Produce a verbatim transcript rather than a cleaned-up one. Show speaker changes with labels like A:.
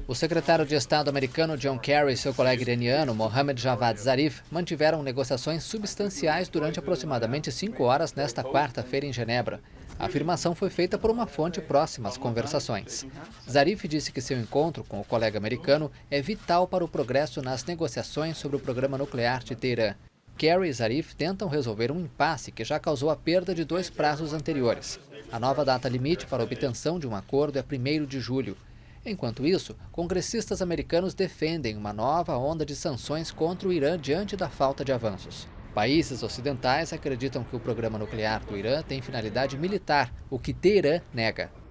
A: O secretário de Estado americano John Kerry e seu colega iraniano Mohammad Javad Zarif mantiveram negociações substanciais durante aproximadamente cinco horas nesta quarta-feira em Genebra. A afirmação foi feita por uma fonte próxima às conversações. Zarif disse que seu encontro com o colega americano é vital para o progresso nas negociações sobre o programa nuclear de Teherã. Kerry e Zarif tentam resolver um impasse que já causou a perda de dois prazos anteriores. A nova data limite para a obtenção de um acordo é primeiro de julho. Enquanto isso, congressistas americanos defendem uma nova onda de sanções contra o Irã diante da falta de avanços. Países ocidentais acreditam que o programa nuclear do Irã tem finalidade militar, o que Teherã nega.